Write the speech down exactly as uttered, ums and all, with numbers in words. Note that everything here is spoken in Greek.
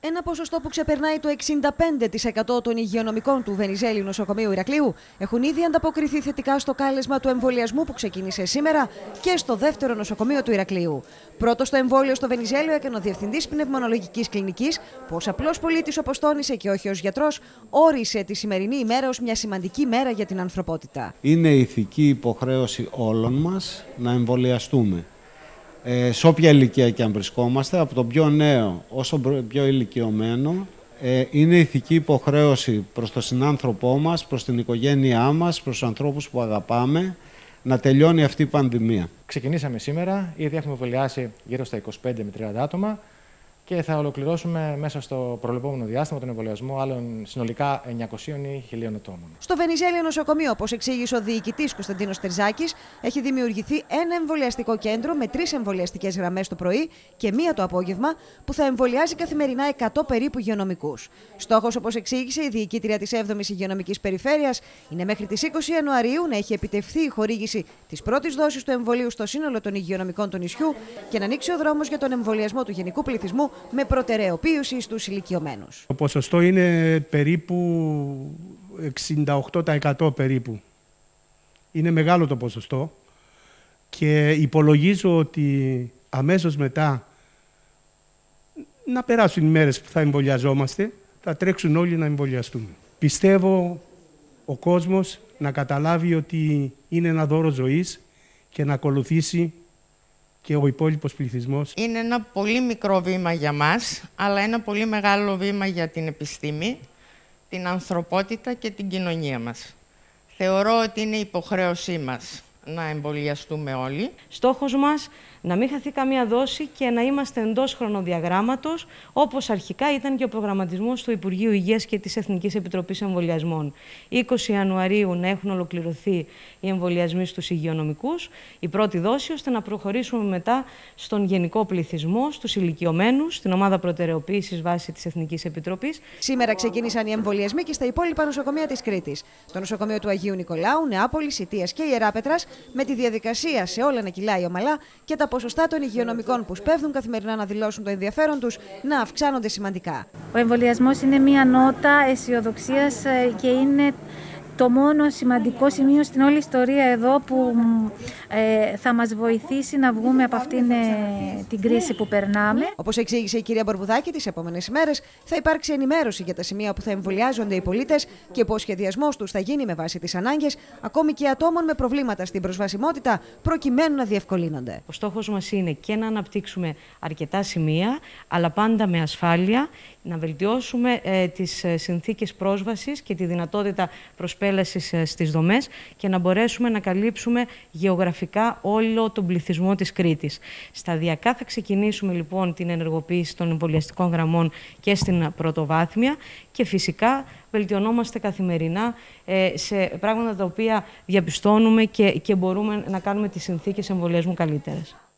Ένα ποσοστό που ξεπερνάει το εξήντα πέντε τοις εκατό των υγειονομικών του Βενιζέλιου Νοσοκομείου Ηρακλείου έχουν ήδη ανταποκριθεί θετικά στο κάλεσμα του εμβολιασμού που ξεκίνησε σήμερα και στο δεύτερο νοσοκομείο του Ηρακλείου. Πρώτο στο εμβόλιο στο Βενιζέλιο έκανε ο Διευθυντής Πνευμονολογικής Κλινικής, που ως απλός πολίτης, όπως τόνισε και όχι ως γιατρός, όρισε τη σημερινή ημέρα ως μια σημαντική μέρα για την ανθρωπότητα. Είναι ηθική υποχρέωση όλων μας να εμβολιαστούμε. Ε, σε όποια ηλικία και αν βρισκόμαστε, από τον πιο νέο όσο πιο ηλικιωμένο, ε, είναι ηθική υποχρέωση προς τον συνάνθρωπό μας, προς την οικογένειά μας, προς τους ανθρώπους που αγαπάμε, να τελειώνει αυτή η πανδημία. Ξεκινήσαμε σήμερα, ήδη έχουμε εμβολιάσει γύρω στα είκοσι πέντε με τριάντα άτομα και θα ολοκληρώσουμε μέσα στο προβλεπόμενο διάστημα τον εμβολιασμό άλλων συνολικά εννιακοσίων ή χιλίων ατόμων. Στο Βενιζέλιο Νοσοκομείο, όπως εξήγησε ο διοικητής Κωνσταντίνος Τερζάκης, έχει δημιουργηθεί ένα εμβολιαστικό κέντρο με τρεις εμβολιαστικές γραμμές το πρωί και μία το απόγευμα, που θα εμβολιάζει καθημερινά εκατό περίπου υγειονομικούς. Στόχος, όπως εξήγησε η διοικήτρια της έβδομης Υγειονομικής Περιφέρειας, είναι μέχρι τις είκοσι Ιανουαρίου να έχει επιτευχθεί η χορήγηση της πρώτης δόσης του εμβολίου στο σύνολο των υγειονομικών του νησιού και να ανοίξει ο δρόμος για τον εμβολιασμό του γενικού πληθυσμού με προτεραιοποίηση στους ηλικιωμένους. Το ποσοστό είναι περίπου εξήντα οκτώ τοις εκατό περίπου. Είναι μεγάλο το ποσοστό και υπολογίζω ότι αμέσως μετά να περάσουν οι μέρες που θα εμβολιαζόμαστε, θα τρέξουν όλοι να εμβολιαστούν. Πιστεύω ο κόσμος να καταλάβει ότι είναι ένα δώρο ζωής και να ακολουθήσει και ο υπόλοιπος πληθυσμός. Είναι ένα πολύ μικρό βήμα για μας, αλλά ένα πολύ μεγάλο βήμα για την επιστήμη, την ανθρωπότητα και την κοινωνία μας. Θεωρώ ότι είναι υποχρέωσή μας να εμβολιαστούμε όλοι. Στόχος μας να μην χαθεί καμία δόση και να είμαστε εντός χρονοδιαγράμματος, όπως αρχικά ήταν και ο προγραμματισμός του Υπουργείου Υγείας και της Εθνικής Επιτροπής Εμβολιασμών. είκοσι Ιανουαρίου να έχουν ολοκληρωθεί οι εμβολιασμοί στους υγειονομικούς, η πρώτη δόση, ώστε να προχωρήσουμε μετά στον γενικό πληθυσμό, στους ηλικιωμένους, στην ομάδα προτεραιοποίησης βάσει της Εθνικής Επιτροπής. Σήμερα ξεκίνησαν οι εμβολιασμοί και στα υπόλοιπα νοσοκομεία της Κρήτης. Το νοσοκομείο του Αγίου Νικολάου, Νεάπολης, Ιτίας και Ιεράπετρας, με τη διαδικασία σε όλα να κυλάει ομαλά και τα ποσοστά των υγειονομικών που σπέβδουν καθημερινά να δηλώσουν το ενδιαφέρον τους να αυξάνονται σημαντικά. Ο εμβολιασμός είναι μια νότα αισιοδοξίας και είναι το μόνο σημαντικό σημείο στην όλη ιστορία εδώ που ε, θα μας βοηθήσει να βγούμε από αυτήν ε, την κρίση που περνάμε. Όπως εξήγησε η κυρία Μπορβουδάκη, τις επόμενες ημέρες θα υπάρξει ενημέρωση για τα σημεία που θα εμβολιάζονται οι πολίτες και πως ο σχεδιασμός τους θα γίνει με βάση τις ανάγκες, ακόμη και ατόμων με προβλήματα στην προσβασιμότητα, προκειμένου να διευκολύνονται. Ο στόχος μας είναι και να αναπτύξουμε αρκετά σημεία, αλλά πάντα με ασφάλεια, να βελτιώσουμε ε, τις συνθήκες πρόσβασης και τη δυνατότητα προσπέλασης ε, στις δομές και να μπορέσουμε να καλύψουμε γεωγραφικά όλο τον πληθυσμό της Κρήτης. Σταδιακά θα ξεκινήσουμε λοιπόν την ενεργοποίηση των εμβολιαστικών γραμμών και στην πρωτοβάθμια και φυσικά βελτιωνόμαστε καθημερινά ε, σε πράγματα τα οποία διαπιστώνουμε και, και μπορούμε να κάνουμε τις συνθήκες εμβολιασμού καλύτερες.